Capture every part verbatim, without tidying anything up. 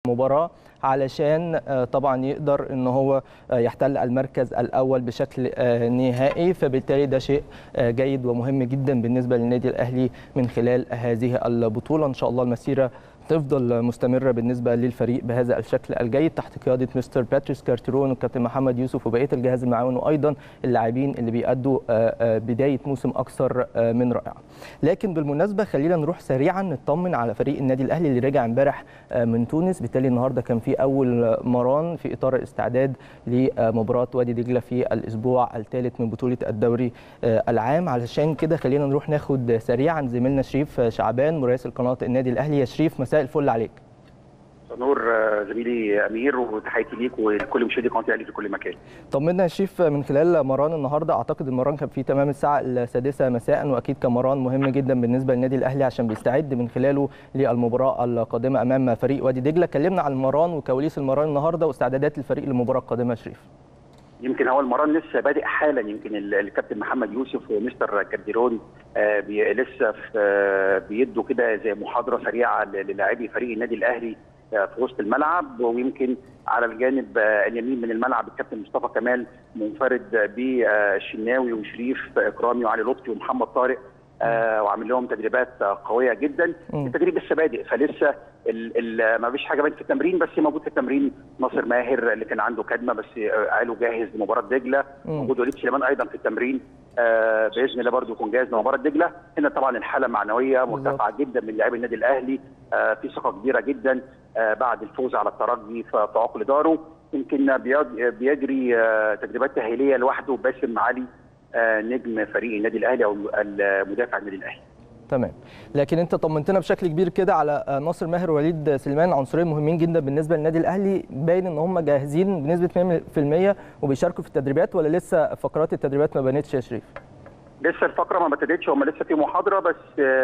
مباراة علشان طبعا يقدر ان هو يحتل المركز الاول بشكل نهائي، فبالتالي ده شيء جيد ومهم جدا بالنسبه للنادي الاهلي من خلال هذه البطوله. ان شاء الله المسيره تفضل مستمره بالنسبه للفريق بهذا الشكل الجيد تحت قياده مستر باتريس كارتيرون والكابتن محمد يوسف وبقيه الجهاز المعاون وايضا اللاعبين اللي بيأدوا بدايه موسم اكثر من رائعه. لكن بالمناسبه خلينا نروح سريعا نطمن على فريق النادي الاهلي اللي رجع امبارح من تونس. بالتالي النهارده كان في اول مران في اطار الاستعداد لمباراه وادي دجله في الاسبوع الثالث من بطوله الدوري العام. علشان كده خلينا نروح ناخد سريعا زميلنا شريف شعبان مراسل قناه النادي الاهلي. يا شريف مساء الفل عليك. نور زميلي امير، وتحياتي ليك ولكل مشاهدي قناه الاهلي في كل مكان. طمنا يا شريف من خلال مران النهارده، اعتقد المران كان في تمام الساعه السادسه مساء، واكيد كان مران مهم جدا بالنسبه للنادي الاهلي عشان بيستعد من خلاله للمباراه القادمه امام فريق وادي دجله. كلمنا عن المران وكواليس المران النهارده واستعدادات الفريق للمباراه القادمه يا شريف. يمكن هو المران لسه بادئ حالا، يمكن الكابتن محمد يوسف ومستر كارديرون آه بي لسه في آه بيدوا كده زي محاضره سريعه للاعبي فريق النادي الاهلي آه في وسط الملعب. ويمكن على الجانب آه اليمين من الملعب الكابتن مصطفى كمال منفرد بالشناوي وشريف اكرامي وعلي لطفي ومحمد طارق، آه وعامل لهم تدريبات قويه جدا. التدريب لسه بادئ، فلسه ما فيش حاجه بانت في التمرين، بس موجود في التمرين ناصر ماهر اللي كان عنده كدمه بس قالوا جاهز لمباراه دجله. موجود وليد سليمان ايضا في التمرين، آه باذن الله برضه يكون جاهز لمباراه دجله. هنا طبعا الحاله معنويه مرتفعه جدا من لاعبي النادي الاهلي، آه في ثقه كبيره جدا آه بعد الفوز على الترجي في عقل داره. يمكن بيجري آه تدريبات تاهيليه لوحده باسم علي آه نجم فريق النادي الاهلي او مدافع النادي الاهلي. تمام، لكن انت طمنتنا بشكل كبير كده على ناصر ماهر ووليد سليمان، عنصرين مهمين جدا بالنسبه للنادي الاهلي. باين ان هم جاهزين بنسبه مية بالمية وبيشاركوا في التدريبات، ولا لسه فقرات التدريبات ما بانتش يا شريف؟ لسه الفقره ما ابتدتش، هم لسه في محاضره بس.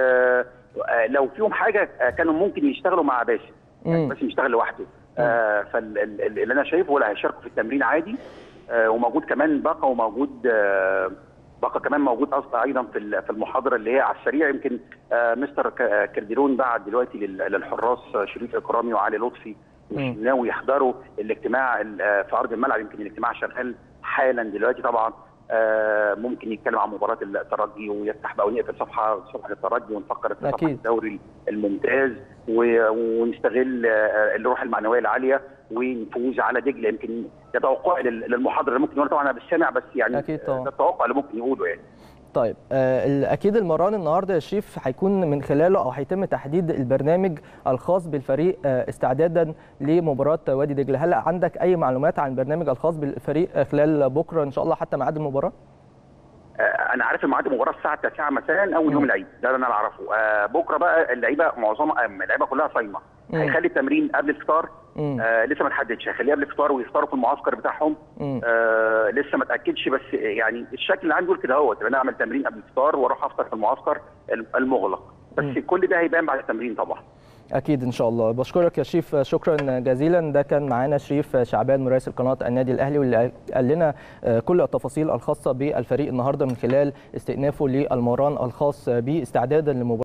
لو فيهم حاجه كانوا ممكن يشتغلوا مع باسم، يعني باسم يشتغل لوحده. فاللي انا شايفه ولا هيشاركوا في التمرين عادي. وموجود كمان باقه وموجود بقى كمان موجود اصلا ايضا في في المحاضره اللي هي على السريع. يمكن آه مستر كارديرون بعد دلوقتي للحراس شريف اكرامي وعلي لطفي والشناوي يحضروا الاجتماع في ارض الملعب. يمكن الاجتماع شغال حالا دلوقتي. طبعا آه ممكن يتكلم عن مباراه الترجي ويفتح بقى ونقفل صفحه صفحه الترجي ونفكر في صفحه الدوري الممتاز ونستغل آه الروح المعنويه العاليه ونفوز على دجله. يمكن ده توقع للمحاضره اللي ممكن يقول، طبعا انا بالسامع بس يعني أكيد طبعا. ده التوقع اللي ممكن يقوله يعني. طيب آه اكيد المران النهارده يا شريف هيكون من خلاله او هيتم تحديد البرنامج الخاص بالفريق آه استعدادا لمباراه وادي دجله. هل عندك اي معلومات عن البرنامج الخاص بالفريق خلال بكره ان شاء الله حتى ميعاد المباراه؟ آه انا عارف ميعاد المباراه الساعه التاسعة مساء اول يوم العيد، ده اللي انا اعرفه. آه بكره بقى اللعيبه معظمها اللعيبه كلها صايمه، هيخلي التمرين قبل الفطار. آه لسه ما اتحددش، هيخليه قبل الفطار ويفطروا في المعسكر بتاعهم. آه لسه ما اتاكدش، بس يعني الشكل اللي عندي كده اهوت، انا اعمل تمرين قبل الفطار واروح افطر في المعسكر المغلق. بس مم. كل ده هيبان بعد التمرين طبعا. اكيد ان شاء الله. بشكرك يا شريف شكرا جزيلا. ده كان معانا شريف شعبان مراسل قناه النادي الاهلي، واللي قال لنا كل التفاصيل الخاصه بالفريق النهارده من خلال استئنافه للمران الخاص به استعدادا لمباراه